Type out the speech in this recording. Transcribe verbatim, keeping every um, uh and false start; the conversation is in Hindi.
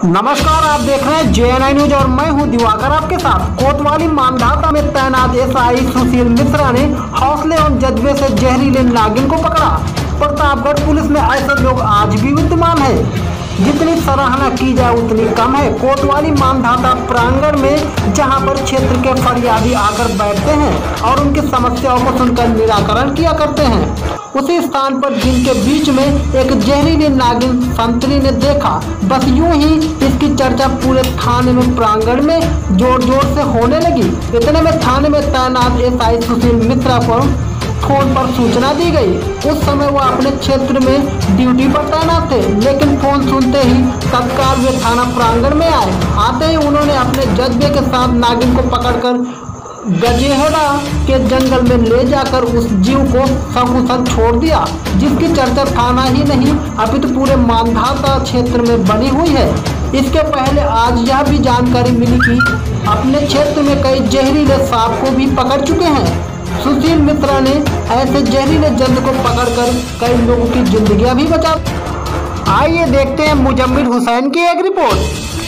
नमस्कार, आप देख रहे हैं जे एन आई न्यूज और मैं हूं दिवाकर आपके साथ। कोतवाली मानधाता में तैनात एस आई सुशील मिश्रा ने हौसले और जज्बे से जहरीले नागिन को पकड़ा। प्रतापगढ़ पुलिस में ऐसे लोग आज भी विद्यमान है, जितनी सराहना की जाए उतनी कम है। कोतवाली मानधाता प्रांगण में जहां पर क्षेत्र के फरियादी आकर बैठते हैं और उनकी समस्याओं को सुनकर निराकरण किया करते हैं, उसी स्थान पर जिनके बीच में एक जहरीली नागिन संतरी ने देखा। बस यूं ही इसकी चर्चा पूरे थाने में प्रांगण में जोर जोर से होने लगी। इतने में थाने में तैनात एस आई सुशील मिश्रा को फोन पर सूचना दी गई। उस समय वह अपने क्षेत्र में ड्यूटी पर तैनात थे, लेकिन फोन सुनते ही तत्काल वे थाना प्रांगण में आए। आते ही उन्होंने अपने जज्बे के साथ नागिन को पकड़कर गजेहरा के जंगल में ले जाकर उस जीव को सकुशल छोड़ दिया, जिसकी चर्चा थाना ही नहीं अपितु पूरे मानधाता क्षेत्र में बनी हुई है। इसके पहले आज यह भी जानकारी मिली कि अपने क्षेत्र में कई जहरीले सांप को भी पकड़ चुके हैं। सुशील मिश्रा ने ऐसे जहरीले जंतु को पकड़कर कई लोगों की जिंदगियां भी बचा। आइए देखते हैं मुजम्मिल हुसैन की एक रिपोर्ट।